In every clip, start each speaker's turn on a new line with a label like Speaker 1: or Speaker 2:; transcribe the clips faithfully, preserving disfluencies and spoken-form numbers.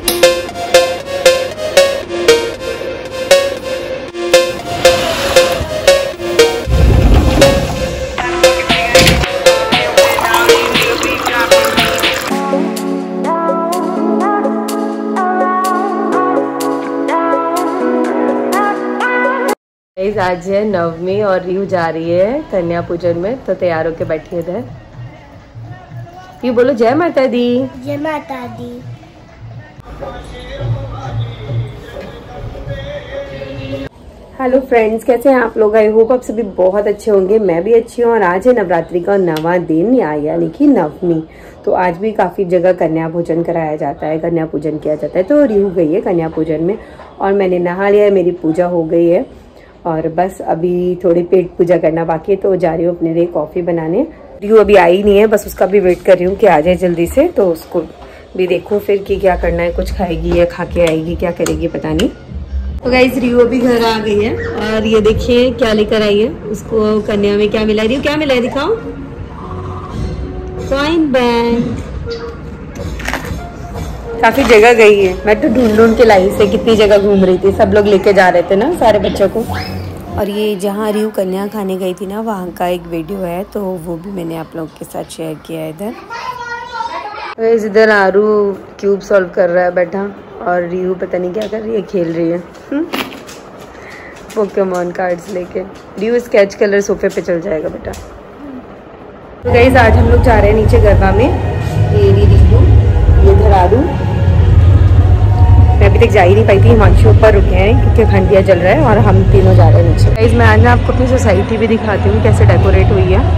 Speaker 1: आज है नवमी और रियू जा रही है कन्या पूजन में, तो तैयार होके बैठी है इधर। रियू बोलो जय माता दी।
Speaker 2: जय माता दी।
Speaker 1: हेलो फ्रेंड्स, कैसे हैं आप लोग? आई होप आप सभी बहुत अच्छे होंगे। मैं भी अच्छी हूँ। और आज है नवरात्रि का नवा दिन, यानी कि नवमी। तो आज भी काफ़ी जगह कन्या पूजन कराया जाता है, कन्या पूजन किया जाता है। तो रियू गई है कन्या पूजन में और मैंने नहा लिया है, मेरी पूजा हो गई है और बस अभी थोड़ी पेट पूजा करना बाकी है, तो जा रही हूँ अपने लिए कॉफ़ी बनाने। रियू अभी आई नहीं है, बस उसका भी वेट कर रही हूँ कि आ जाए जल्दी से, तो उसको भी देखूँ फिर कि क्या करना है, कुछ खाएगी या खा के आएगी, क्या करेगी पता नहीं। तो गाइस रियू अभी घर आ गई है और ये देखिए क्या लेकर आई है। उसको कन्या में क्या मिला है? रियू क्या मिला है दिखाओ। Coin bank. काफी जगह गई है, मैं तो ढूंढ ढूंढ के लाई से, कितनी जगह घूम रही थी, सब लोग लेके जा रहे थे ना सारे बच्चों को। और ये जहाँ रियू कन्या खाने गई थी ना, वहाँ का एक वीडियो है, तो वो भी मैंने आप लोगों के साथ शेयर किया है इधर। इधर आरू क्यूब सॉल्व कर रहा है बैठा और रियू पता नहीं क्या कर रही है, खेल रही है पोकेमॉन कार्ड्स लेके। रियू स्केच कलर सोफे पे चल जाएगा बेटा। तो गाइस आज हम लोग जा रहे हैं नीचे गरबा में। ये रियू, ये इधर आरू। मैं अभी तक जा ही नहीं पाई थी, हिमांशु ऊपर रुके हैं क्योंकि खंडिया जल रहा है और हम तीनों जा रहे हैं नीचे। गाइस मैं आज ना आपको अपनी सोसाइटी भी दिखाती हूँ कैसे डेकोरेट हुई है।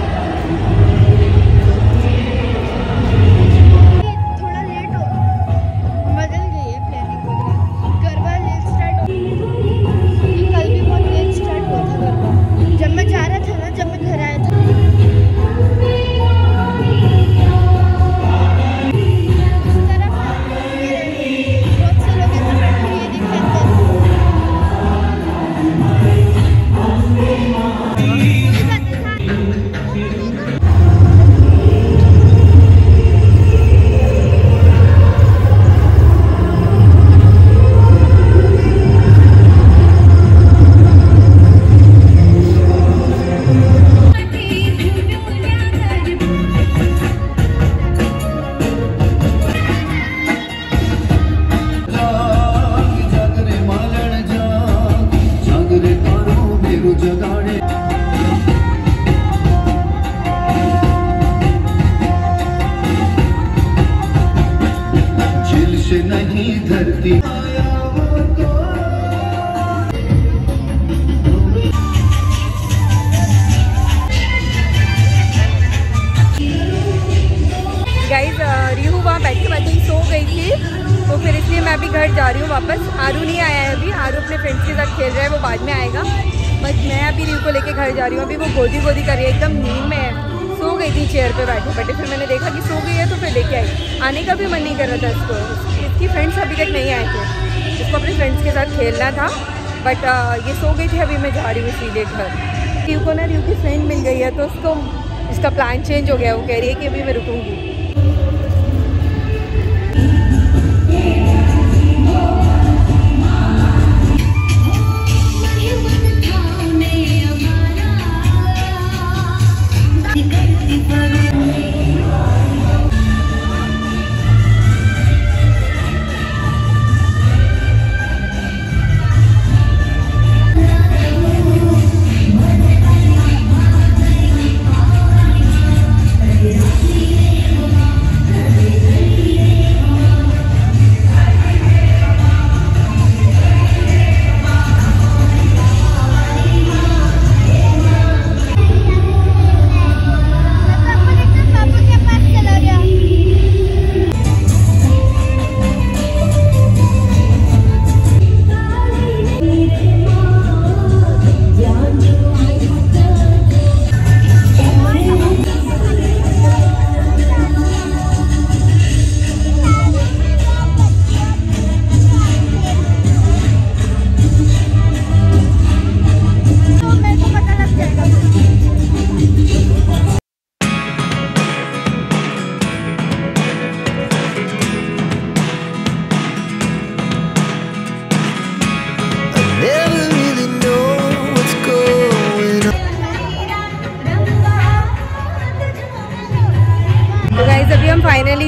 Speaker 1: रियू वहाँ बैठे बैठे ही सो गई थी, तो फिर इसलिए मैं अभी घर जा रही हूँ वापस। आरू नहीं आया है अभी, आरू अपने फ्रेंड्स के साथ खेल रहा है, वो बाद में आएगा। बस मैं अभी रियू को लेके घर जा रही हूँ। अभी वो गोदी गोदी कर रही है, एकदम नींद में है, सो गई थी चेयर पे बैठे बैठे। फिर मैंने देखा कि सो गई है तो फिर लेके आई। आने का भी मन नहीं कर रहा था इसको, इसकी फ्रेंड्स अभी तक नहीं आए थे, इसको अपने फ्रेंड्स के साथ खेलना था, बट ये सो गई थी। अभी मैं जा रही हूँ इसीलिए घर। रियू को ना रियू की फ्रेंड मिल गई है, तो उसको इसका प्लान चेंज हो गया। वो कह रही है कि अभी मैं रुकूँगी।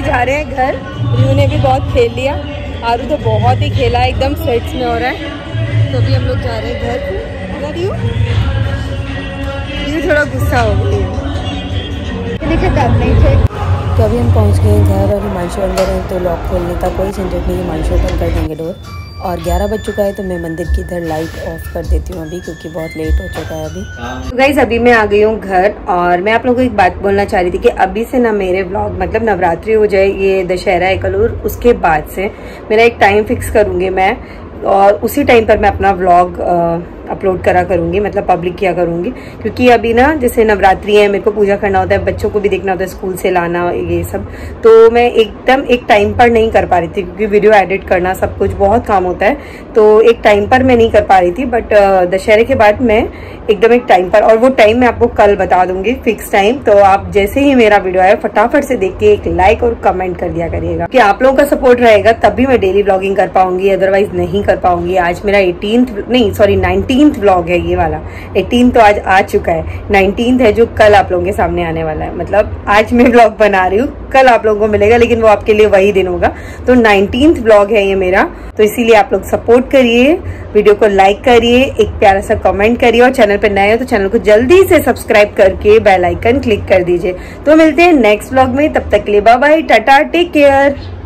Speaker 1: जा रहे हैं घर। रियू ने भी बहुत खेल लिया, आरू तो बहुत ही खेला, एकदम सेट्स में हो रहा है। तो अभी हम लोग जा रहे हैं घर। रियू रियू थोड़ा गुस्सा हो गई है। तो अभी हम पहुंच गए घर और हिमांशु अंदर हैं, तो लॉक खोलने का कोई झंझट नहीं, हिमांशु ओपन कर देंगे डोर। और ग्यारह बज चुका है तो मैं मंदिर की इधर लाइट ऑफ कर देती हूँ अभी, क्योंकि बहुत लेट हो चुका है अभी। गाइस अभी मैं आ गई हूँ घर और मैं आप लोगों को एक बात बोलना चाह रही थी कि अभी से ना मेरे व्लॉग, मतलब नवरात्रि हो जाए, ये दशहरा एकलूर, उसके बाद से मेरा एक टाइम फिक्स करूँगी मैं, और उसी टाइम पर मैं अपना व्लॉग अपलोड करा करूँगी, मतलब पब्लिक किया करूँगी। क्योंकि अभी ना जैसे नवरात्रि है, मेरे को पूजा करना होता है, बच्चों को भी देखना होता है, स्कूल से लाना, ये सब, तो मैं एकदम एक टाइम पर नहीं कर पा रही थी, क्योंकि वीडियो एडिट करना सब कुछ बहुत काम होता है, तो एक टाइम पर मैं नहीं कर पा रही थी। बट दशहरे के बाद मैं एकदम एक टाइम पर, और वो टाइम मैं आपको कल बता दूंगी, फिक्स टाइम। तो आप जैसे ही मेरा वीडियो आए फटाफट से देख के एक लाइक और कमेंट कर दिया करिएगा, कि आप लोगों का सपोर्ट रहेगा तभी मैं डेली व्लॉगिंग कर पाऊंगी, अदरवाइज नहीं कर पाऊंगी। आज मेरा एटीन्थ नहीं सॉरी नाइनटीन्थ व्लॉग है ये वाला। एटीन तो आज आ चुका है, नाइनटीन्थ है जो कल आप लोगों के सामने आने वाला है। मतलब आज मैं व्लॉग बना रही हूँ, कल आप लोगों को मिलेगा, लेकिन वो आपके लिए वही दिन होगा। तो नाइनटीन्थ व्लॉग है ये मेरा, तो इसीलिए आप लोग सपोर्ट करिए, वीडियो को लाइक करिए, एक प्यारा सा कमेंट करिए, और चैनल पर नए हो तो चैनल को जल्दी से सब्सक्राइब करके बेल आइकन क्लिक कर दीजिए। तो मिलते हैं नेक्स्ट व्लॉग में, तब तक के लिए बाय बाय, टाटा, टेक केयर।